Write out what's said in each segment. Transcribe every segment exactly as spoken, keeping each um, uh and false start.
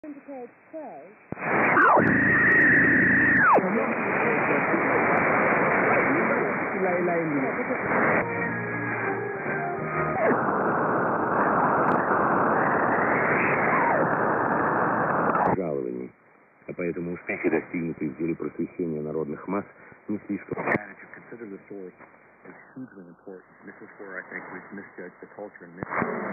Indicate play. Lain-lain ni. Жалований. А поэтому успехи, достигнутые в деле просвещения народных масс, не слишком. Hugely important. This is where I think we've misjudged the culture and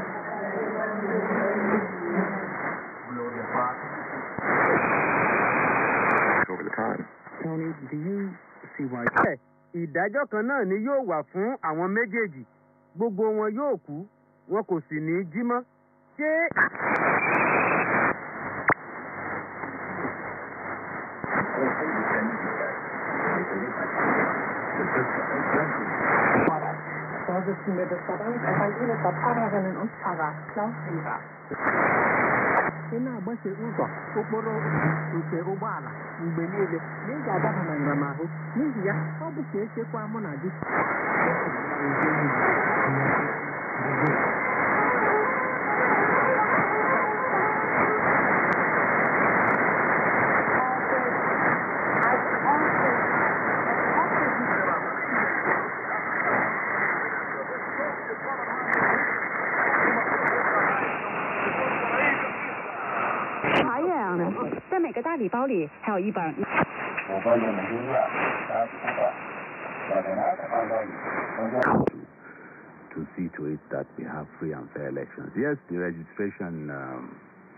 over the time. Tony, do you see why? Ìdájọ́ kan náà ni yóò wà fún àwọn méjèèjì. Gbogbo wọn yóò kú, wọn kò sì ní jí mọ́. Ṣé Vorsitzende des Verbands evangelischer Pfarrerinnen und Pfarrer, Klaus Rieger. ị na-agbaso ụzọ okporo nke ụgbọala mgbe niile na ị ga-adaba na nramahụ n'ihi ya ọ bụ ka echekwa mụ na gị 在每个大礼包里还有一本。 To see to it that we have free and fair elections. Yes, the registration. Um,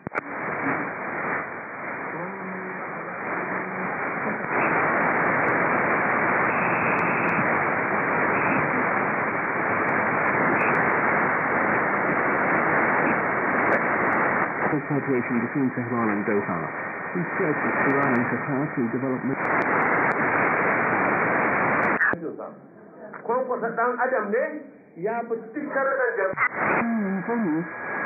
cooperation between Tehran and Doha. He said that Iran and Qatar to development. kwankwasa ɗan adam ne ya fi cikar da jama'a.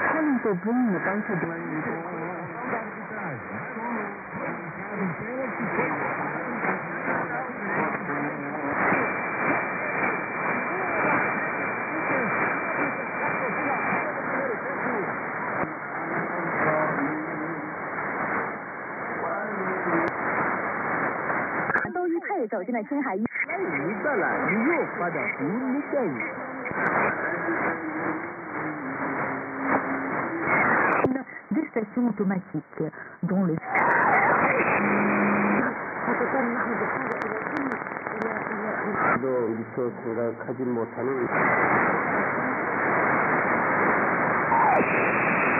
走进了青海。 你再来，你又发点胡你电影。 Des stations automatiques, dont le. 도 리소스가 가진 못하는